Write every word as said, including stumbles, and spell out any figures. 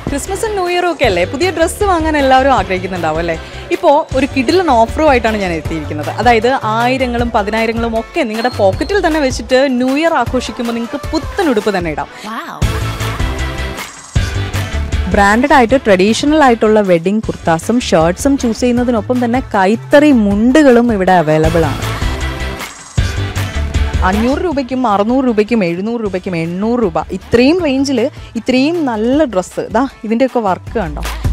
ക്രിസ്മസും ന്യൂ ഇയറും ഒക്കെ അല്ലേ, പുതിയ ഡ്രസ്സ് വാങ്ങാൻ എല്ലാവരും ആഗ്രഹിക്കുന്നുണ്ടാവും അല്ലേ. ഇപ്പോൾ ഒരു കിടിലൻ ഓഫറുമായിട്ടാണ് ഞാൻ എത്തിയിരിക്കുന്നത്. അതായത് ആയിരങ്ങളും പതിനായിരങ്ങളും ഒക്കെ നിങ്ങളുടെ പോക്കറ്റിൽ തന്നെ വെച്ചിട്ട് ന്യൂ ഇയർ ആഘോഷിക്കുമ്പോൾ നിങ്ങൾക്ക് പുത്തൻ ഉടുപ്പ് തന്നെ ഇടാം. ബ്രാൻഡഡ് ആയിട്ട് ട്രഡീഷണൽ ആയിട്ടുള്ള വെഡിങ് കുർത്താസും ഷർട്ട്സും ചൂസ് ചെയ്യുന്നതിനൊപ്പം തന്നെ കൈത്തറി മുണ്ടുകളും ഇവിടെ അവൈലബിൾ ആണ്. അഞ്ഞൂറ് രൂപയ്ക്കും അറുന്നൂറ് രൂപയ്ക്കും എഴുന്നൂറ് രൂപയ്ക്കും എണ്ണൂറ് രൂപ ഇത്രയും റേഞ്ചിൽ ഇത്രയും നല്ല ഡ്രസ്സ് ഇതാ ഇതിൻ്റെയൊക്കെ വർക്ക് കണ്ടോ.